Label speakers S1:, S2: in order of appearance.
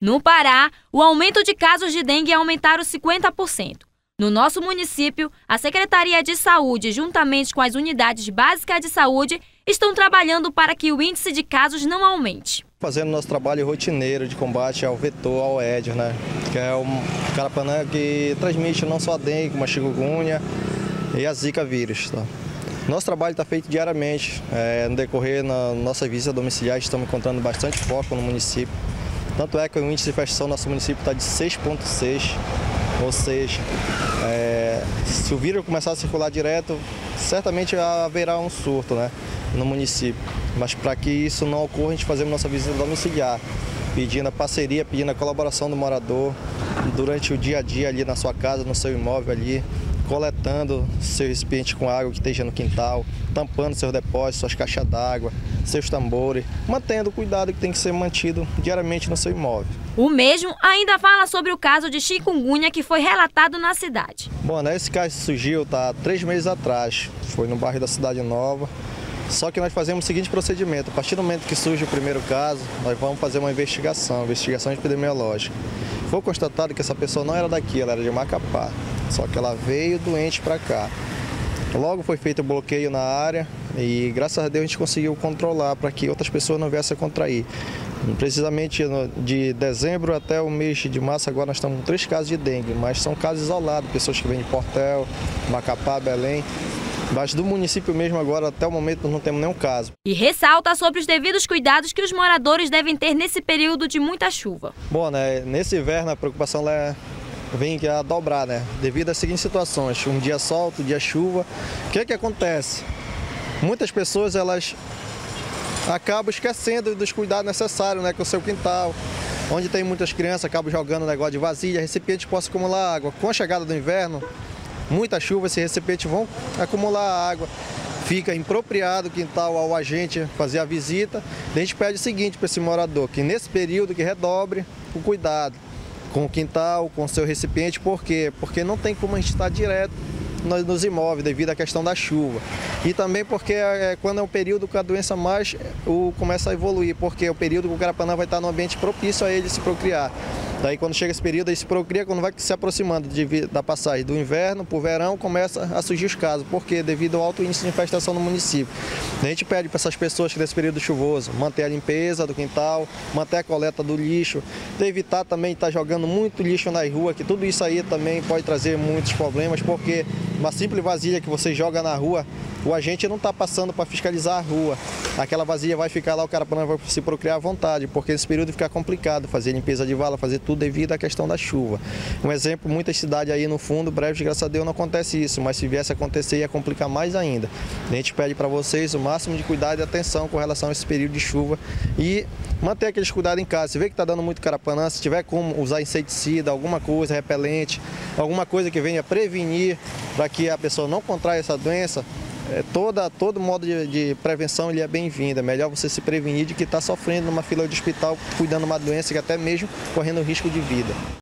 S1: No Pará, o aumento de casos de dengue aumentaram 50%. No nosso município, a Secretaria de Saúde, juntamente com as unidades básicas de saúde, estão trabalhando para que o índice de casos não aumente.
S2: Fazendo nosso trabalho rotineiro de combate ao vetor, ao Aedes, que é um carapanã que transmite não só a dengue, como a chikungunya e a zika vírus. Nosso trabalho está feito diariamente. No decorrer da nossa visita domiciliar, estamos encontrando bastante foco no município. Tanto é que o índice de infestação do nosso município está de 6,6. Ou seja, se o vírus começar a circular direto, certamente haverá um surto no município. Mas para que isso não ocorra, a gente fazemos nossa visita domiciliar, pedindo a parceria, pedindo a colaboração do morador durante o dia a dia ali na sua casa, no seu imóvel ali, coletando seu recipiente com água que esteja no quintal, tampando seus depósitos, suas caixas d'água, seus tambores, mantendo o cuidado que tem que ser mantido diariamente no seu imóvel.
S1: O mesmo ainda fala sobre o caso de chikungunya que foi relatado na cidade.
S2: Bom, esse caso surgiu 3 meses atrás, foi no bairro da Cidade Nova. Só que nós fazemos o seguinte procedimento: a partir do momento que surge o primeiro caso, nós vamos fazer uma investigação epidemiológica. Foi constatado que essa pessoa não era daqui, ela era de Macapá, só que ela veio doente para cá. Logo foi feito o bloqueio na área e, graças a Deus, a gente conseguiu controlar para que outras pessoas não viessem a contrair. Precisamente de dezembro até o mês de março, agora nós estamos com 3 casos de dengue, mas são casos isolados, pessoas que vêm de Portel, Macapá, Belém. Mas do município mesmo agora, até o momento, não temos nenhum caso.
S1: E ressalta sobre os devidos cuidados que os moradores devem ter nesse período de muita chuva.
S2: Bom, nesse inverno a preocupação vem a dobrar, devido às seguintes situações: um dia sol, outro dia chuva. O que acontece? Muitas pessoas elas acabam esquecendo dos cuidados necessários com o seu quintal. Onde tem muitas crianças, acabam jogando negócio de vasilha, recipiente possa acumular água. Com a chegada do inverno, muita chuva, esses recipientes vão acumular água. Fica impropriado o quintal ao agente fazer a visita. A gente pede o seguinte para esse morador: que nesse período que redobre o cuidado com o quintal, com o seu recipiente. Por quê? Porque não tem como a gente estar direto nos imóveis devido à questão da chuva. E também porque quando é um período que a doença mais começa a evoluir, porque é o período que o carapanã vai estar no ambiente propício a ele se procriar. Daí quando chega esse período, ele se procria, quando vai se aproximando da passagem do inverno para o verão, começa a surgir os casos. Por quê? Devido ao alto índice de infestação no município. A gente pede para essas pessoas que nesse período chuvoso manter a limpeza do quintal, manter a coleta do lixo, evitar também estar jogando muito lixo na rua, que tudo isso aí também pode trazer muitos problemas, porque uma simples vasilha que você joga na rua, o agente não está passando para fiscalizar a rua. Aquela vasilha vai ficar lá, o carapanã vai se procriar à vontade, porque nesse período fica complicado fazer limpeza de vala, fazer tudo devido à questão da chuva. Um exemplo, muitas cidades aí no fundo, breves, graças a Deus, não acontece isso, mas se viesse a acontecer ia complicar mais ainda. A gente pede para vocês o máximo de cuidado e atenção com relação a esse período de chuva e manter aqueles cuidados em casa. Se vê que está dando muito carapanã, se tiver como usar inseticida, alguma coisa, repelente, alguma coisa que venha prevenir para que a pessoa não contraia essa doença, todo modo de prevenção ele é bem-vindo. É melhor você se prevenir de que está sofrendo numa fila de hospital, cuidando de uma doença que até mesmo correndo risco de vida.